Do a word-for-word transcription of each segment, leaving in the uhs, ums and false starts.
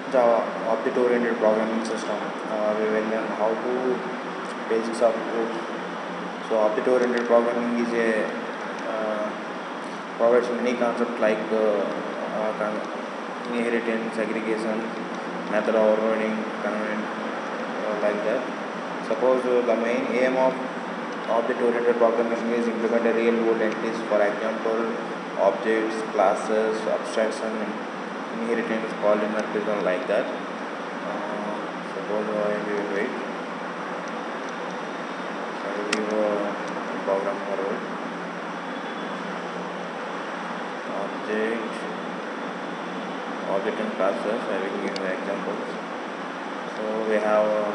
Java, object-oriented programming system. Uh, we will learn how to basics of code. So object-oriented programming is a uh, provides many concepts like uh, uh, con- inheritance, segregation, method overloading, convenient, uh, like that. Suppose uh, the main aim of object-oriented programming is implement a real-world entities. For example, objects, classes, abstraction, inheritance, polymorphism, like that. Uh, suppose uh, we will wait. I will give a program for object, object and classes. I will give the examples. So we have uh,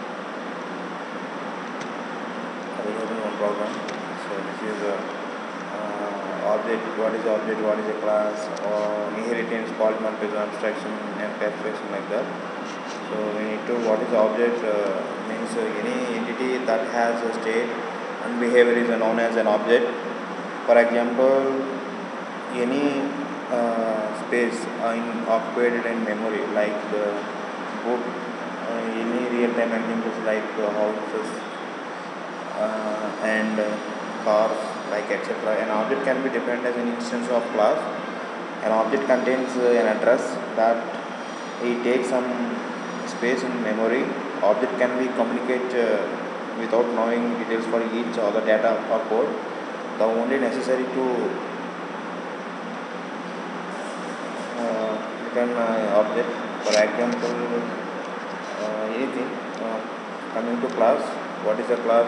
I will open one program. So this is a uh, object. What is object? What is a class? Or inheritance, polymorphism, abstraction, encapsulation, like that. So we need to what is object uh, means uh, any entity that has a state and behavior is known as an object. For example, any uh, space uh, in occupied in memory like uh, book, uh, any real-time examples like uh, houses uh, and uh, cars, like et cetera. An object can be defined as an instance of class. An object contains uh, an address that it takes some space in memory. Object can be communicate uh, without knowing details for each other data or code. The only necessary to uh, return uh, object. For example, uh, anything. Uh, coming to class, what is a class?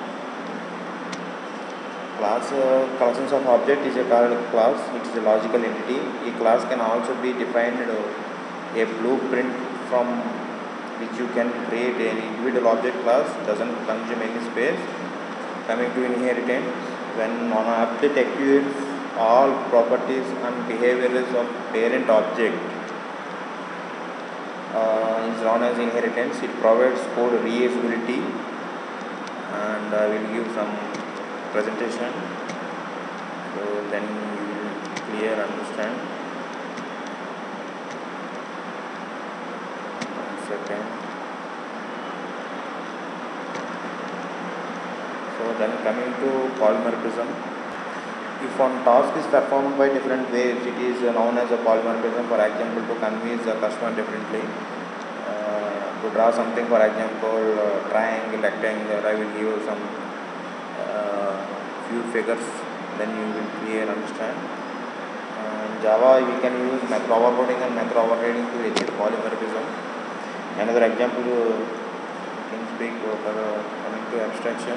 Class uh, collections of object is a called class. It is a logical entity. A class can also be defined uh, a blueprint from which you can create an individual object. Class doesn't consume any space. Coming to inheritance, when an object acquires all properties and behaviors of parent object uh, is known as inheritance. It provides code reusability, and I will give some presentation so then you will clear understand. One second. So then coming to polymorphism, if one task is performed by different ways, it is known as a polymorphism. For example, to convince the customer differently, uh, to draw something, for example, uh, triangle, rectangle, I will give some uh, few figures, then you will clear understand. Uh, in Java, we can use method overloading and method overriding to achieve polymorphism. Another example, uh, you can speak about uh, coming to abstraction.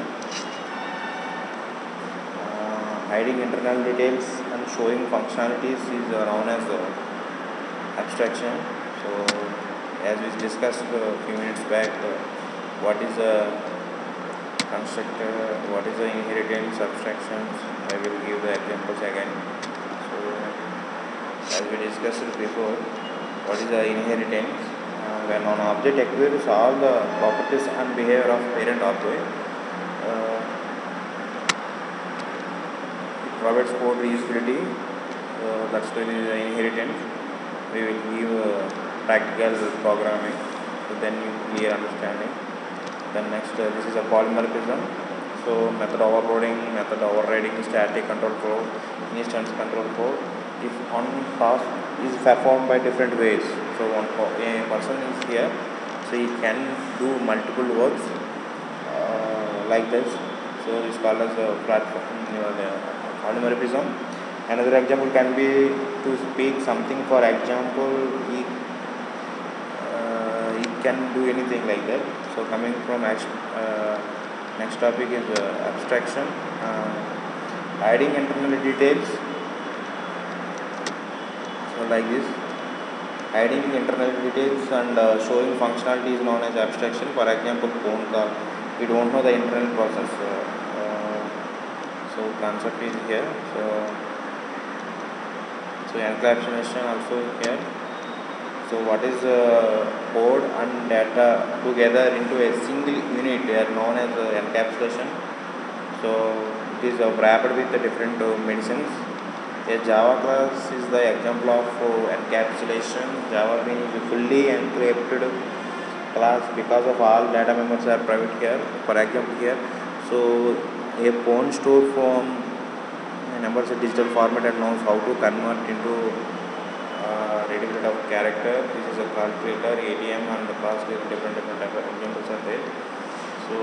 Hiding internal details and showing functionalities is uh, known as uh, abstraction. So, as we discussed a few minutes back, uh, what is a constructor, what is the inheritance, abstractions, I will give the examples again. So, as we discussed before, what is the inheritance? Uh, when an object acquires all the properties and behavior of parent object, uh, provides code reusability, uh, that's the inheritance. We will give uh, practical programming, so then you clear understanding. Then next, uh, this is a polymorphism. So method overloading, method overriding, static control flow, instance control flow. If one task is performed by different ways, so one a person is here, so he can do multiple works uh, like this. So it's called as a platform. You know, the, polymorphism. Another example can be to speak something. For example, he, uh, he can do anything like that. So coming from uh, next topic is uh, abstraction. Uh, hiding internal details. So like this, hiding internal details and uh, showing functionality is known as abstraction. For example, phone call, we don't know the internal process. Uh, So concept is here. So so encapsulation also here. So what is uh, code and data together into a single unit? They are known as uh, encapsulation. So it is uh, wrapped with the different uh, medicines. A Java class is the example of uh, encapsulation. Java means fully encrypted class because of all data members are private here. For example here, so a phone store from a numbers a digital format and knows how to convert into uh, readable of character. This is a calculator, A T M, and the class with different different type of examples are there. So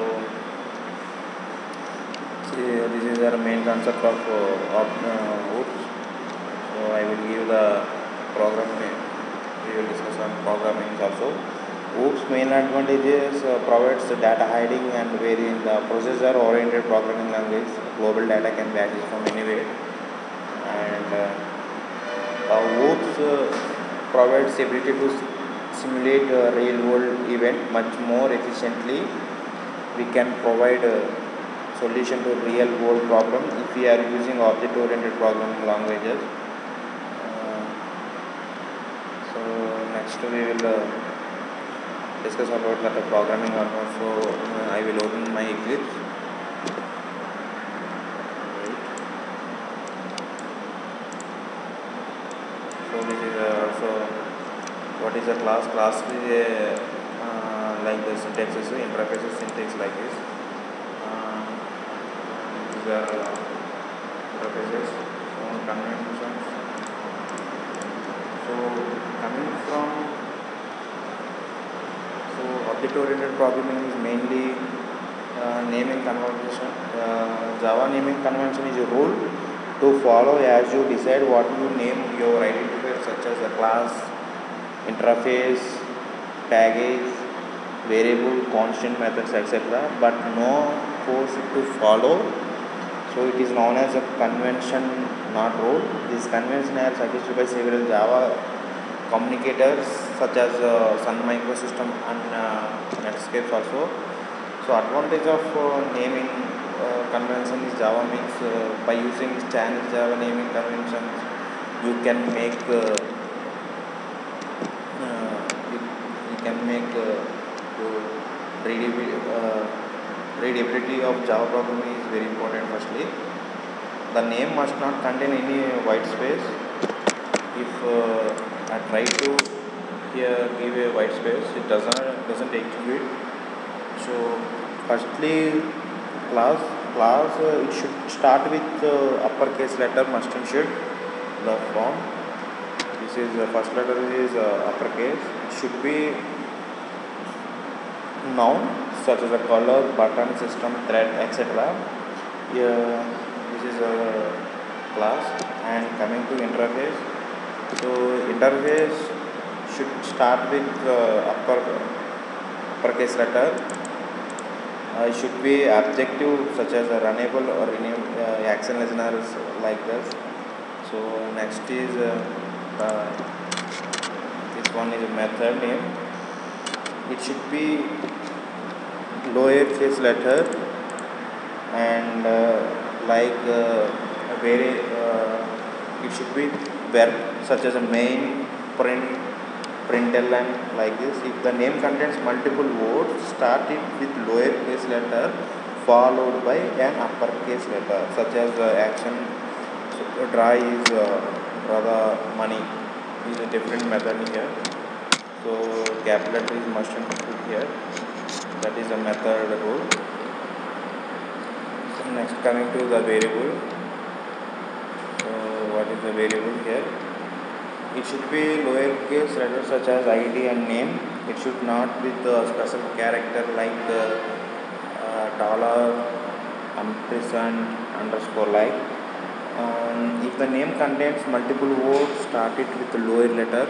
see, this is our main concept of uh, of uh, oops. So I will give the programming. We will discuss on programming also. OOPS main advantages uh, provides data hiding and wherein the processor oriented programming language global data can be accessed from anywhere, and uh, uh, OOPS uh, provides ability to simulate a real world event much more efficiently. We can provide a solution to real world problem if we are using object oriented programming languages. Uh, so next we will uh, discuss about that programming almost. So uh, I will open my Eclipse. Right. So this is uh, also what is a class? Class is a uh, like the syntax is interfaces syntax like this. Uh, these are uh, interfaces, so conventions. So coming from So object-oriented programming is mainly uh, naming convention. Uh, Java naming convention is a rule to follow as you decide what you name your identifier, such as a class, interface, package, variable, constant methods, et cetera. But no force to follow. So it is known as a convention, not rule. This convention are suggested by several Java communicators such as uh, Sun Microsystem and uh, Netscape also. So advantage of uh, naming uh, convention is Java means uh, by using standard Java naming conventions you can make uh, uh, you, you can make uh, readability, uh, readability of Java programming is very important. Firstly, the name must not contain any white space. If uh, I try to here give a white space, it doesn't doesn't execute. So firstly, class class uh, it should start with uh, uppercase letter must and should the form. This is the uh, first letter is uh, uppercase. It should be noun such as a color, button, system, thread, et cetera. Yeah, this is a class. And coming to interface, so interface should start with uh, upper uppercase letter. Uh, it should be objective such as a runnable or rename, uh, action listeners like this. So next is uh, uh, this one is a method name. It should be lowercase letter and uh, like uh, a very uh, it should be verb such as a main, print, println like this. If the name contains multiple words, start it with lowercase letter followed by an uppercase letter such as uh, action. So, draw is uh, draw the money is a different method here. So capital letter is must and put here. That is a method rule. So next coming to the variable. So what is the variable here? It should be lowercase letters such as I D and name. It should not with a special character like uh, uh, dollar, ampersand, underscore like. Um, if the name contains multiple words, start it with a lower letter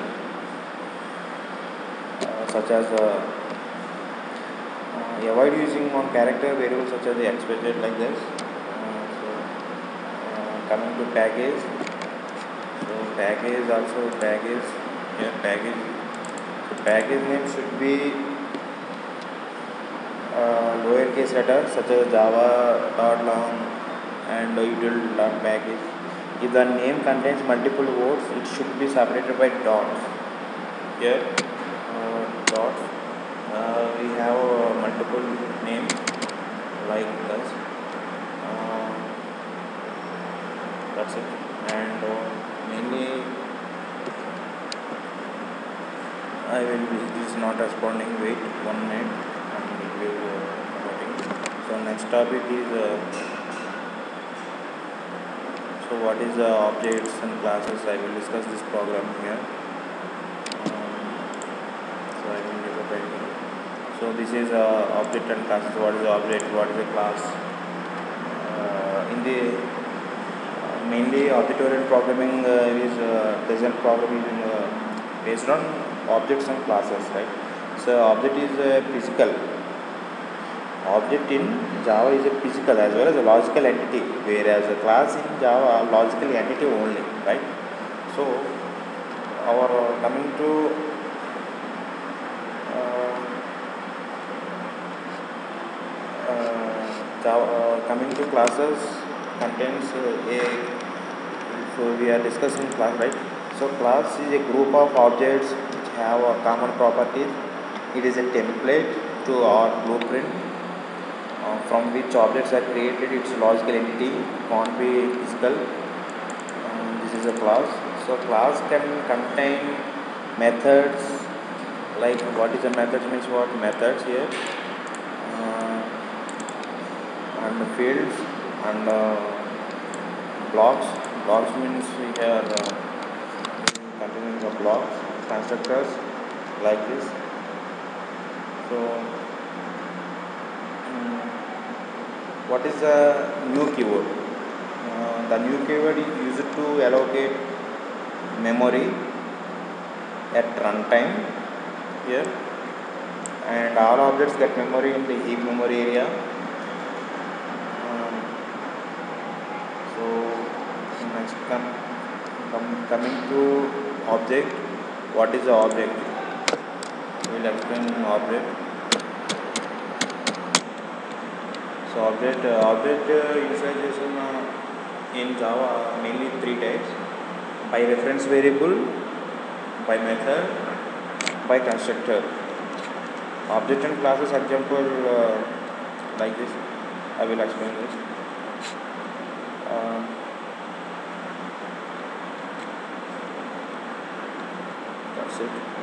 uh, such as uh, uh, avoid using on character variables such as the expected like this. Uh, so uh, coming to package. So package also package here package. So package name should be uh, lowercase letter such as Java dot long and util dot package. If the name contains multiple words, it should be separated by dots. Here uh, dots. Uh, we have uh, multiple name like this. Uh, that's it. and uh, mainly I will be it is not responding. Wait one minute and it will uh, converting. So next topic is uh, so what is the objects and classes. I will discuss this program here. Um, so I will give a title. So this is uh, object and classes. What is the object? What is a class? Uh, in the uh, mainly object-oriented programming uh, is uh, present problem is in, uh, based on objects and classes, right? So object is a physical. Object in Java is a physical as well as a logical entity, whereas a class in Java logical entity only, right? So our uh, coming to uh, uh, Java, uh, coming to classes contains uh, a so we are discussing class, right? So class is a group of objects which have a common properties. It is a template to our blueprint uh, from which objects are created. Its logical entity can't be physical. Um, this is a class. So class can contain methods. Like what is a method means what methods here, uh, and fields and uh, blocks. Blocks means we have uh, continuing the blocks, constructors like this. So um, what is the new keyword? Uh, the new keyword is used to allocate memory at runtime here, and all objects get memory in the heap memory area. Um, so next come, come coming to object. What is the object? We will explain object. So object uh, object uh, utilization uh, in Java mainly three types: by reference variable, by method, by constructor. Object and classes example uh, like this. I will explain this. Uh, that's it.